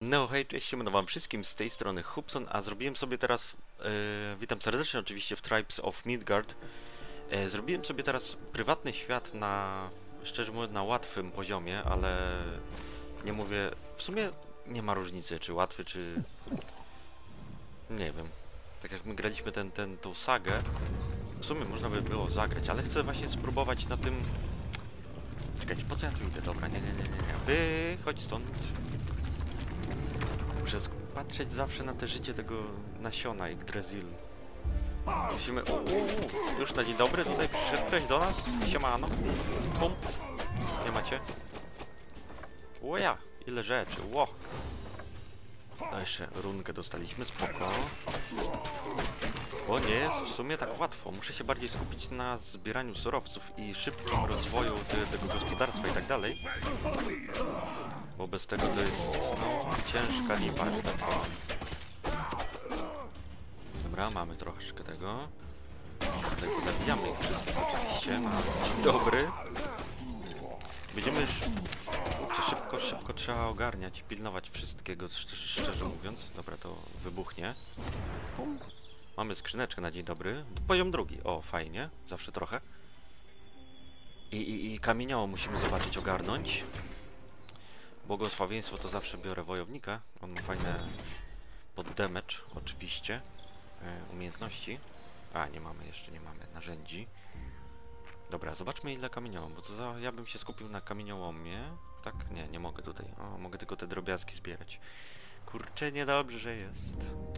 No hej, cześć, siemano wam wszystkim, z tej strony Hubson, a zrobiłem sobie teraz, witam serdecznie oczywiście w Tribes of Midgard. Zrobiłem sobie teraz prywatny świat na, szczerze mówiąc, na łatwym poziomie, ale nie mówię, w sumie nie ma różnicy, czy łatwy, czy... nie wiem. Tak jak my graliśmy tą sagę, w sumie można by było zagrać, ale chcę właśnie spróbować na tym... Czekajcie, po co ja tu idę? Dobra, nie. Wychodź stąd. Muszę patrzeć zawsze na te życie tego nasiona Yggdrasil. Musimy... Już na dzień dobry, tutaj przyszedł ktoś do nas? Siemano. Pum. Nie macie? Łoja, ile rzeczy, ło. No jeszcze runkę dostaliśmy, spoko. Bo nie jest w sumie tak łatwo. Muszę się bardziej skupić na zbieraniu surowców i szybkim rozwoju tego gospodarstwa i tak dalej. Bo bez tego to jest, no, ciężka lipa, że tak powiem. Dobra, mamy troszkę tego. Tutaj zabijamy ich wszystkich oczywiście. Dzień dobry. Będziemy już... Szybko trzeba ogarniać, pilnować wszystkiego, szczerze mówiąc. Dobra, to wybuchnie. Mamy skrzyneczkę na dzień dobry. Poziom drugi. O, fajnie. Zawsze trochę. I kamienioło musimy zobaczyć, ogarnąć. Błogosławieństwo to zawsze biorę wojownika. On ma fajne pod damage, oczywiście. Umiejętności. A, nie mamy jeszcze, nie mamy narzędzi. Dobra, zobaczmy ile kamieniołom, bo to ja bym się skupił na kamieniołomie. Tak? Nie mogę tutaj. O, mogę tylko te drobiazgi zbierać. Kurczę, niedobrze jest.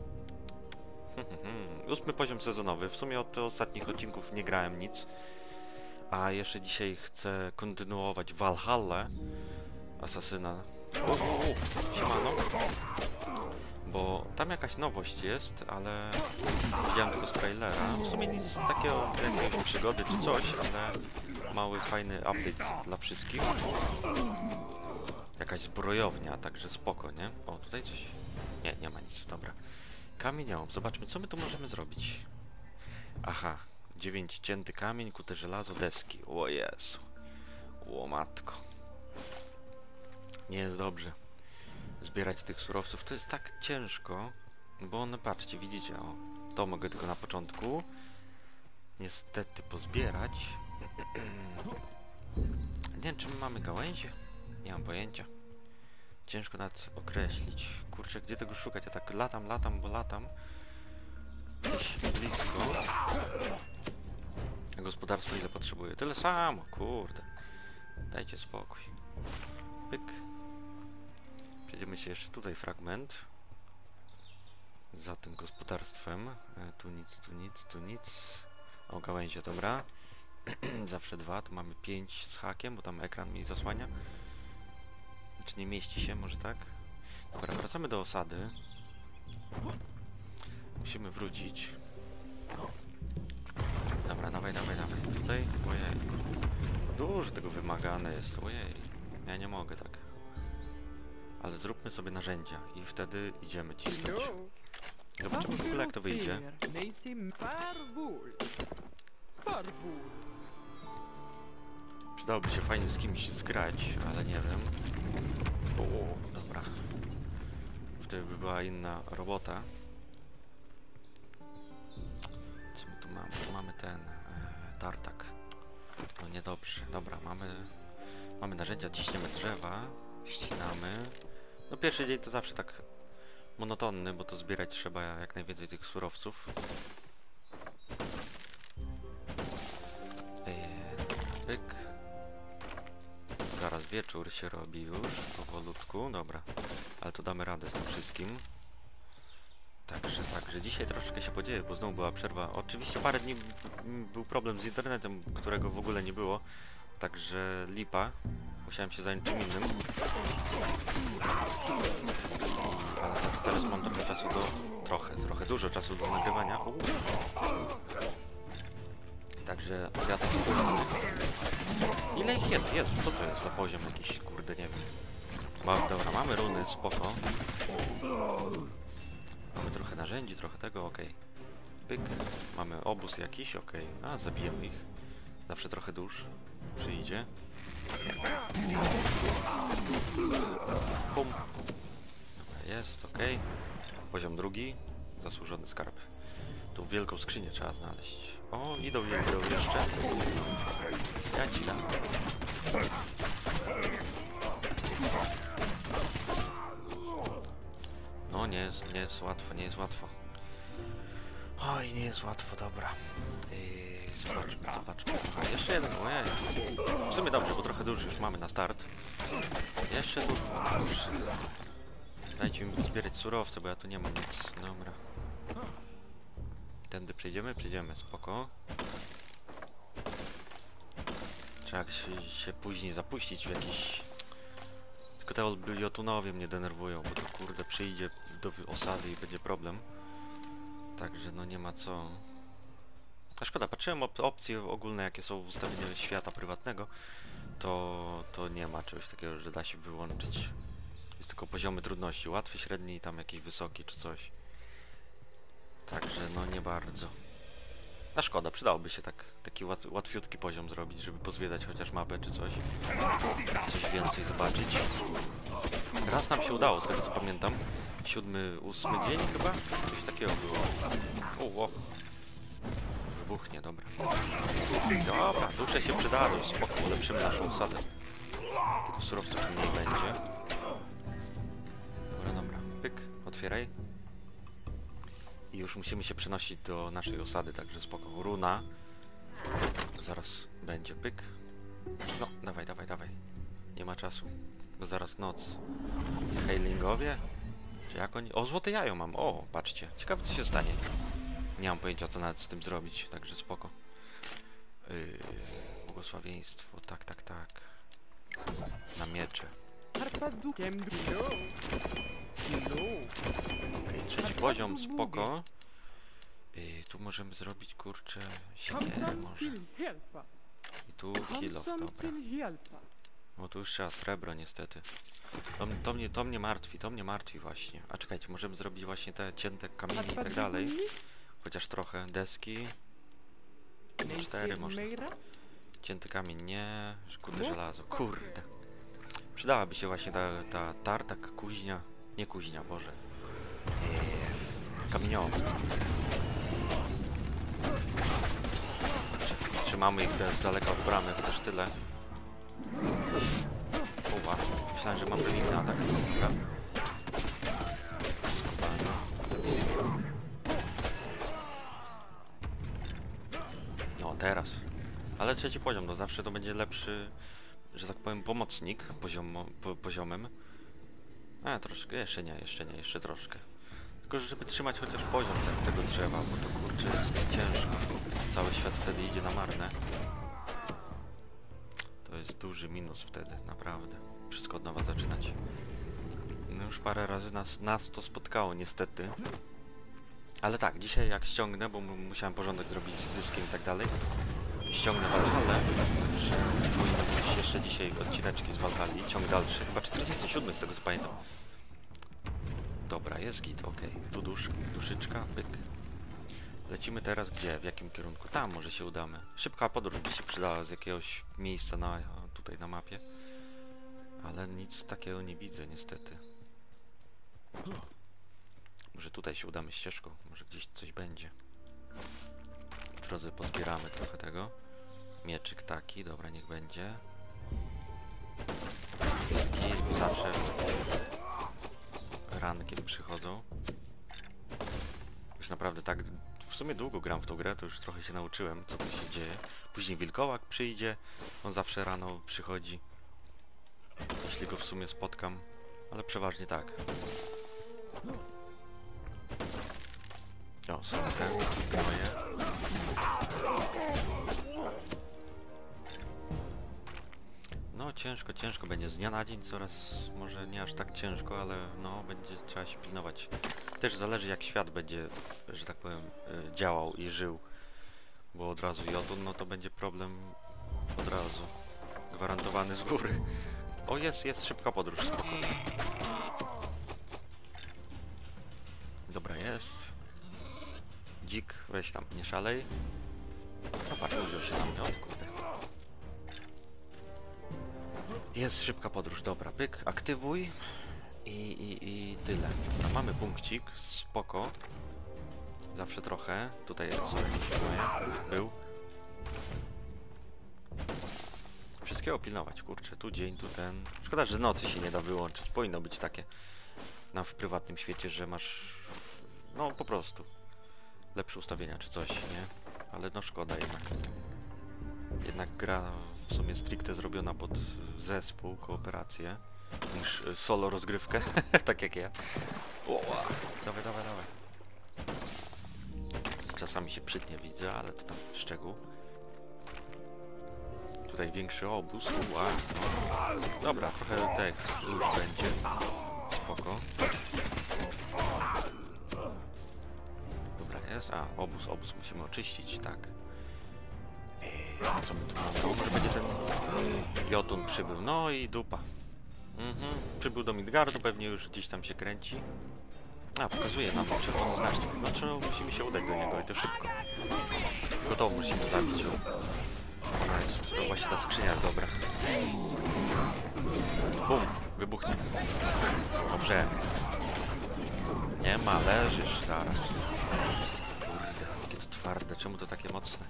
8 poziom sezonowy. W sumie od ostatnich odcinków nie grałem nic. A jeszcze dzisiaj chcę kontynuować Valhalla. Asasyna. Siemano. Bo tam jakaś nowość jest, ale widziałem tylko z trailera. W sumie nic takiego, jakiejś przygody czy coś, ale mały, fajny update dla wszystkich. Jakaś zbrojownia, także spoko, nie? O, tutaj coś... Nie ma nic, dobra. Kamieniołom, zobaczmy, co my tu możemy zrobić. Aha, 9 cięty kamień, kute żelazo, deski. O Jezu. O matko. Nie jest dobrze zbierać tych surowców. To jest tak ciężko, bo one, patrzcie, widzicie, o, to mogę tylko na początku niestety pozbierać. Nie wiem, czy my mamy gałęzie? Nie mam pojęcia. Ciężko nawet określić. Kurczę, gdzie tego szukać? Ja tak latam, bo latam. Gdzieś blisko. A gospodarstwo ile potrzebuje? Tyle samo, kurde. Dajcie spokój. Pyk. Przejdziemy się jeszcze tutaj fragment. Za tym gospodarstwem. Tu nic. O, gałęzie, dobra. Zawsze 2, tu mamy 5 z hakiem, bo tam ekran mi zasłania. Czy nie mieści się, może tak? Dobra, wracamy do osady. Musimy wrócić. Dobra, dawaj. Tutaj, ojej. Dużo tego wymagane jest, ojej. Ja nie mogę tak. Ale zróbmy sobie narzędzia i wtedy idziemy cisnąć. Zobaczymy w ogóle jak to wyjdzie. Przydałoby się fajnie z kimś zgrać, ale nie wiem. O, dobra. Wtedy by była inna robota. Co my tu mamy? Tu mamy ten tartak. No niedobrze. Dobra, mamy narzędzia, ciśniemy drzewa, ścinamy. No pierwszy dzień to zawsze tak monotonny, bo to zbierać trzeba jak najwięcej tych surowców. Pyk. Zaraz wieczór się robi już, powolutku, dobra. Ale to damy radę z tym wszystkim. Także dzisiaj troszeczkę się podzieje, bo znowu była przerwa. Oczywiście parę dni był problem z internetem, którego w ogóle nie było. Także lipa. Musiałem się zająć czym innym. Ale teraz mam trochę czasu trochę dużo czasu do nagrywania. Także ja tak spróbuję. Ile ich jest? Jezu, co to jest za poziom jakiś? Kurde, nie wiem. Dobra, mamy runy, spoko. Mamy trochę narzędzi, trochę tego, okej. Pyk. Mamy obóz jakiś, okej. A, zabijemy ich. Zawsze trochę dusz przyjdzie. Pum. Dobra, jest, ok. Poziom drugi. Zasłużony skarb. Tu wielką skrzynię trzeba znaleźć. O, idą jeszcze. Ja ci dam. No nie jest łatwo, nie jest łatwo. Oj, nie jest łatwo, dobra. Zobaczmy. A, jeszcze jeden, ojej. W sumie dobrze, bo trochę dużo już mamy na start. Jeszcze tu. Dajcie mi zbierać surowce, bo ja tu nie mam nic. Dobra. Tędy przejdziemy? Przejdziemy, spoko. Trzeba się później zapuścić w jakiś... Tylko te olbrzyjotunowie mnie denerwują, bo to kurde przyjdzie do osady i będzie problem. Także no nie ma co. A szkoda, patrzyłem opcje ogólne jakie są w ustawieniu świata prywatnego. To nie ma czegoś takiego, że da się wyłączyć. Jest tylko poziomy trudności, łatwy, średni i tam jakiś wysoki czy coś. Także no nie bardzo. A szkoda, przydałoby się taki łatwiutki poziom zrobić, żeby pozwiedzać chociaż mapę czy coś. Coś więcej zobaczyć. Raz nam się udało, z tego co pamiętam. 7, 8 dzień chyba? Coś takiego było. O. Wybuchnie, dobra. Dobra, dusze się przydały, spoko, ulepszymy naszą osadę. Tylko surowców mniej będzie. Dobra, pyk, otwieraj. I już musimy się przenosić do naszej osady, także spoko. Runa. Zaraz będzie, pyk. No, dawaj. Nie ma czasu, bo zaraz noc. Hailingowie? Czy jak oni... O, złote jajo mam, o, patrzcie. Ciekawe co się stanie. Nie mam pojęcia co nawet z tym zrobić, także spoko. Błogosławieństwo, tak. Na miecze. Okej, trzeci poziom, spoko. Tu możemy zrobić, kurczę, siekierę może. I tu heal off, dobra. No tu już trzeba srebro niestety. To mnie martwi właśnie. A czekajcie, możemy zrobić właśnie te cięte kamienie i tak dalej. Chociaż trochę, deski. 4 można. Cięty kamień nie, kurde żelazo, kurde. Przydałaby się właśnie ta tartak, kuźnia, nie kuźnia, Boże. Kamieniowa. Trzymamy ich z daleka od bramy, chociaż tyle. Uła, myślałem, że mam inny atak. Dobra. No teraz. Ale trzeci poziom, no zawsze to będzie lepszy, że tak powiem, pomocnik poziomem. A, troszkę, jeszcze troszkę. Tylko, żeby trzymać chociaż poziom tego drzewa, bo to kurczę jest ciężko. Cały świat wtedy idzie na marne. To jest duży minus wtedy, naprawdę. Wszystko od nowa zaczynać. No już parę razy nas to spotkało niestety. Ale tak, dzisiaj jak ściągnę, bo musiałem porządek zrobić z dyskiem i tak dalej. Ściągnę Valhalla, że powinno być jeszcze dzisiaj odcineczki z Valhalli, ciąg dalszy, chyba 47 z tego co pamiętam. Dobra, jest git, okej. Tu duszyczka, pyk. Lecimy teraz gdzie? W jakim kierunku? Tam może się udamy. Szybka podróż by się przydała z jakiegoś miejsca tutaj na mapie. Ale nic takiego nie widzę niestety. Może tutaj się udamy ścieżką, może gdzieś coś będzie. W drodze pozbieramy trochę tego. Mieczyk taki, dobra, niech będzie. I zawsze rankiem przychodzą. Już naprawdę tak, w sumie długo gram w tą grę, to już trochę się nauczyłem, co tu się dzieje. Później wilkołak przyjdzie, on zawsze rano przychodzi. Jeśli go w sumie spotkam, ale przeważnie tak. O, są te moje. No ciężko będzie z dnia na dzień, coraz może nie aż tak ciężko, ale no będzie trzeba się pilnować. Też zależy jak świat będzie, że tak powiem, działał i żył. Bo od razu Jotun, no to będzie problem od razu. Gwarantowany z góry. O, jest szybka podróż, spokojnie. Dobra, jest. Dzik, weź tam, nie szalej. No patrz, użył się na mnie, o kurde. Jest szybka podróż, dobra, pyk, aktywuj. I tyle. No, mamy punkcik, spoko. Zawsze trochę. Tutaj są jakieś moje. Był. Wszystkiego pilnować, kurczę. Tu dzień, tu ten. Szkoda, że nocy się nie da wyłączyć. Powinno być takie w prywatnym świecie, że masz... No po prostu. Lepsze ustawienia czy coś, nie? Ale no szkoda jednak. Jednak gra w sumie stricte zrobiona pod zespół, kooperację, niż solo rozgrywkę, tak jak ja. Oła. Dawaj, dawaj, dawaj. Czasami się przytnie, widzę, ale to tam szczegół. Tutaj większy obóz. Uła. No. Dobra, trochę tak już będzie. Spoko. Dobra, jest. A, obóz musimy oczyścić, tak. Co my tu mamy? Może będzie ten Jotun przybył. No i dupa. Przybył do Midgardu, pewnie już gdzieś tam się kręci. A, pokazuje nam czerwoną znacznik. No musimy się udać do niego i to szybko. Gotowo musimy zabić ją. Ona jest, to właśnie ta skrzynia jest dobra. Bum, wybuchnie. Dobrze. Nie ma, leżysz zaraz. Kurde, jakie to twarde, czemu to takie mocne?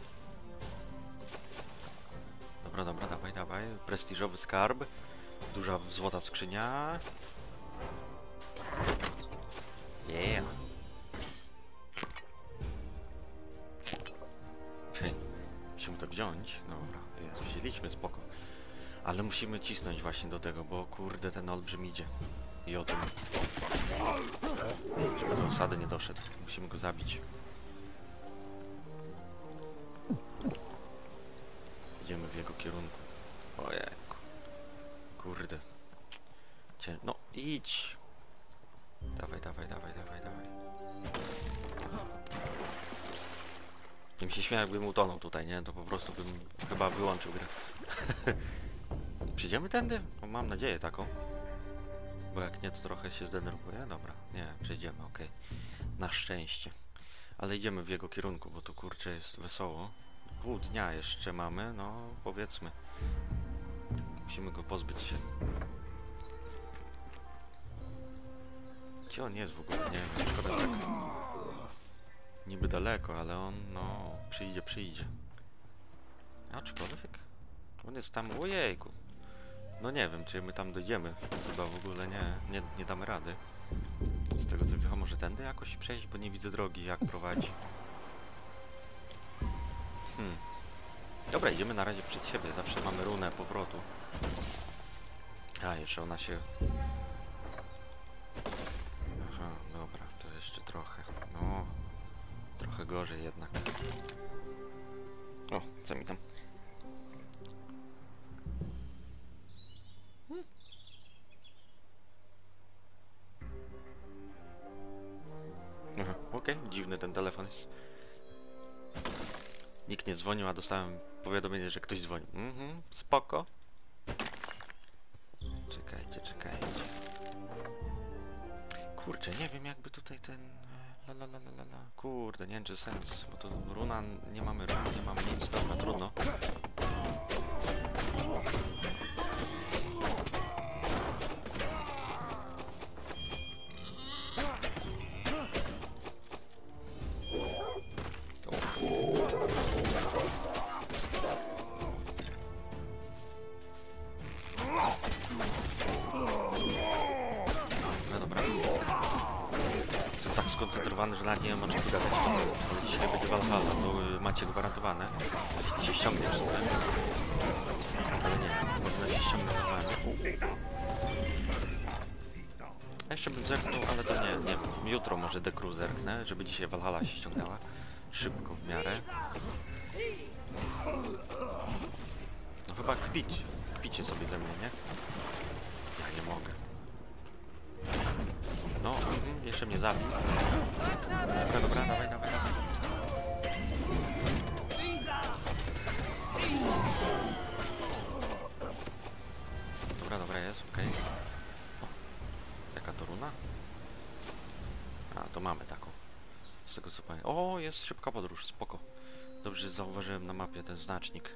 Dobra, dobra, dawaj, dawaj. Prestiżowy skarb. Duża złota skrzynia. Yeah. Musimy to wziąć. Dobra, jest, wzięliśmy, spoko. Ale musimy cisnąć właśnie do tego, bo kurde ten olbrzym idzie. I o tym. Żeby do osady nie doszedł. Musimy go zabić. Idziemy w jego kierunku. Ojejku. Kurde. No idź. Dawaj, dawaj, dawaj, dawaj, dawaj. Bym się śmiał, jakbym utonął tutaj, nie? To po prostu bym chyba wyłączył grę. Przyjdziemy tędy? No, mam nadzieję taką. Bo jak nie, to trochę się zdenerwuję. Dobra, nie, przejdziemy, okej. Na szczęście. Ale idziemy w jego kierunku, bo to kurczę jest wesoło. Pół dnia jeszcze mamy, no powiedzmy. Musimy go pozbyć się. Gdzie on jest w ogóle? Nie wiem, szkoda tak. Niby daleko, ale on, no, przyjdzie. Aczkolwiek, on jest tam, ojejku. No nie wiem, czy my tam dojdziemy. Chyba w ogóle nie damy rady. Z tego co wiem, może tędy jakoś przejść, bo nie widzę drogi, jak prowadzi. Dobra, idziemy na razie przed siebie. Zawsze mamy runę powrotu. A, jeszcze ona się... Aha, dobra, to jeszcze trochę. No, trochę gorzej jednak. O, co mi tam? Aha, okej, dziwny ten telefon jest. Nikt nie dzwonił, a dostałem powiadomienie, że ktoś dzwoni. Spoko. Czekajcie. Kurczę, nie wiem jakby tutaj ten... Kurde, nie wiem czy sens, bo to runa, nie mamy nic, dobra, trudno. Skoncentrowany, że nawet nie wiem o czym tu gadać. Ale dzisiaj będzie Valhalla, to macie gwarantowane. Jeśli się ściągnie przy tym. Ale nie, można się ściągnąć normalnie. A jeszcze bym zerknął, ale to nie wiem. Jutro może Dekru zerknę, żeby dzisiaj Valhalla się ściągnęła. Szybko w miarę. No chyba kpicie sobie ze mnie, nie? Ja nie mogę. No, jeszcze mnie zabił. Dobra, dawaj. Dobra, jest, okej. Jaka to runa? A, to mamy taką. Z tego co pamiętam. O, jest szybka podróż, spoko. Dobrze, że zauważyłem na mapie ten znacznik.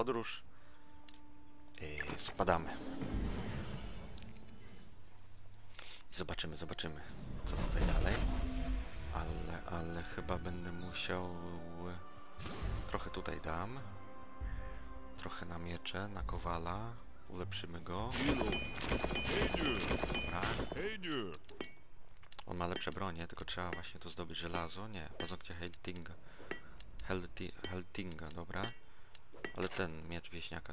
podróż. I spadamy. I zobaczymy, co tutaj dalej. Ale chyba będę musiał... Trochę tutaj dam. Trochę na miecze, na kowala. Ulepszymy go. Dobra. On ma lepsze bronie, tylko trzeba właśnie tu zdobyć żelazo. Nie, paznokcie Heltinga, dobra. Ale ten miecz wieśniaka.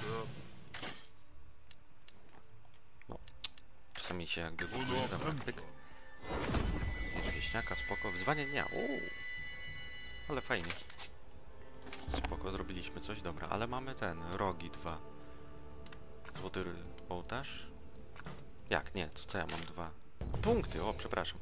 No, czasami się jakby buduje za praktyk. Miecz wieśniaka, spoko. Wyzwanie dnia. Ale fajnie. Spoko, zrobiliśmy coś, dobra. Ale mamy ten, rogi 2. Złoty ołtarz? Jak? Nie, co ja mam 2? Punkty, o, przepraszam.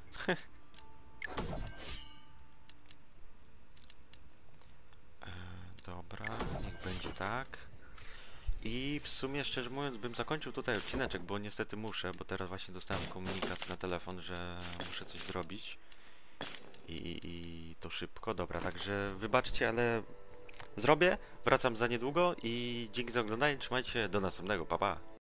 Dobra, niech będzie tak. I w sumie, szczerze mówiąc, bym zakończył tutaj odcineczek, bo niestety muszę, bo teraz właśnie dostałem komunikat na telefon, że muszę coś zrobić. I to szybko, dobra, także wybaczcie, ale zrobię, wracam za niedługo i dzięki za oglądanie, trzymajcie się, do następnego, pa pa!